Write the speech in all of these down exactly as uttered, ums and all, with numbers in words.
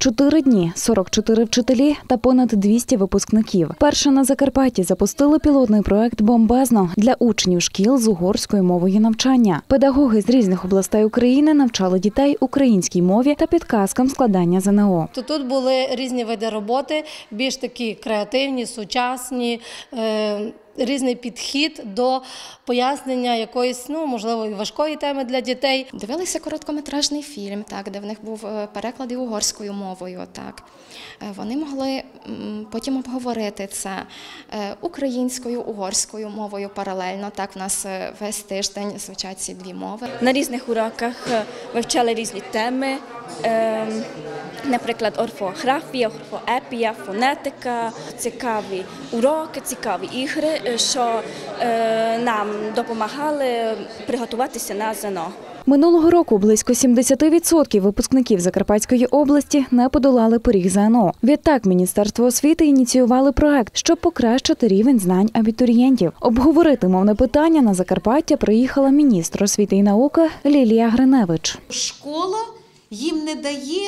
Чотири дні, сорок чотири вчителі та понад двісті випускників. Перше на Закарпатті запустили пілотний проект «Бомбезно» для учнів шкіл з угорською мовою навчання. Педагоги з різних областей України навчали дітей українській мові та підказкам складання зе ен о. Тут були різні види роботи, більш такі креативні, сучасні, різний підхід до пояснення якоїсь, ну, можливо, і важкої теми для дітей. Дивилися короткометражний фільм, так, де в них був переклад і угорською мовою. Так. Вони могли потім обговорити це українською, угорською мовою паралельно. Так, в нас весь тиждень звучать ці дві мови. На різних уроках вивчали різні теми, наприклад, орфографія, орфоепія, фонетика, цікаві уроки, цікаві ігри, що нам допомагали приготуватися на зе ен о. Минулого року близько сімдесят відсотків випускників Закарпатської області не подолали поріг зе ен о. Відтак Міністерство освіти ініціювали проект, щоб покращити рівень знань абітурієнтів. Обговорити мовне питання на Закарпаття приїхала міністр освіти і науки Лілія Гриневич. Школа їм не дає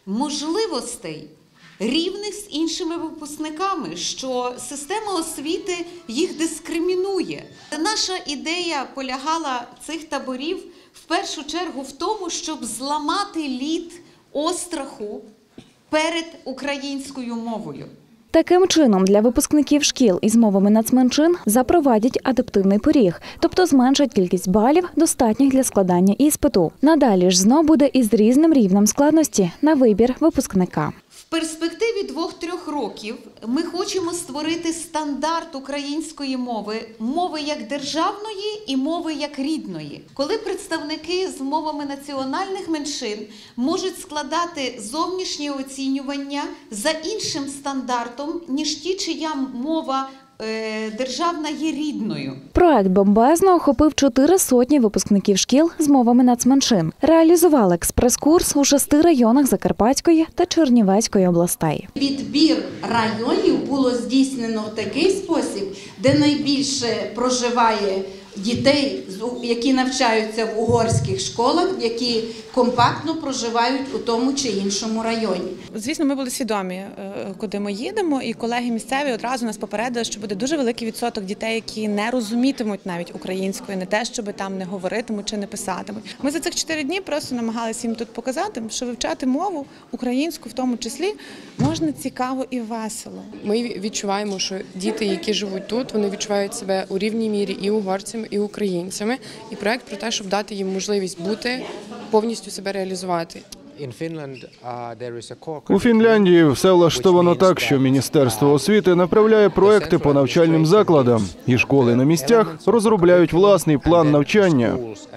можливостей рівних з іншими випускниками, що система освіти їх дискримінує. Наша ідея полягала цих таборів в першу чергу в тому, щоб зламати лід остраху перед українською мовою. Таким чином, для випускників шкіл із мовами нацменшин запровадять адаптивний поріг, тобто зменшать кількість балів, достатніх для складання іспиту. Надалі ж зе ен о буде із різним рівнем складності на вибір випускника. В перспективі двох-трьох років ми хочемо створити стандарт української мови, мови як державної і мови як рідної. Коли представники з мовами національних меншин можуть складати зовнішнє оцінювання за іншим стандартом, ніж ті, чия мова державна є рідною. Проект «Бомбезно» охопив чотири сотні випускників шкіл з мовами нацменшин. Реалізували експрес-курс у шести районах Закарпатської та Чернівецької областей. Відбір районів було здійснено в такий спосіб, де найбільше проживає дітей, які навчаються в угорських школах, які компактно проживають у тому чи іншому районі. Звісно, ми були свідомі, куди ми їдемо, і колеги місцеві одразу нас попередили, що буде дуже великий відсоток дітей, які не розумітимуть навіть українською, не те, щоб там не говоритимуть чи не писатимуть. Ми за цих чотири дні просто намагалися їм тут показати, що вивчати мову, українську в тому числі, можна цікаво і весело. Ми відчуваємо, що діти, які живуть тут, вони відчувають себе у рівній мірі і угорцями, і українцями. І проект про те, щоб дати їм можливість бути, повністю себе реалізувати. У Фінляндії все влаштовано так, що Міністерство освіти направляє проекти по навчальним закладам, і школи на місцях розробляють власний план навчання.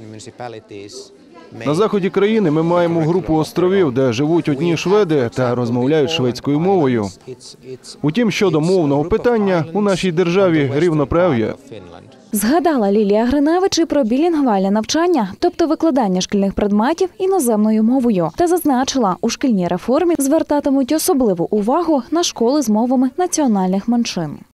На заході країни ми маємо групу островів, де живуть одні шведи та розмовляють шведською мовою. Утім, щодо мовного питання, у нашій державі рівноправ'я. Згадала Лілія Гриневич і про білінгвальне навчання, тобто викладання шкільних предметів іноземною мовою. Та зазначила, у шкільній реформі звертатимуть особливу увагу на школи з мовами національних меншин.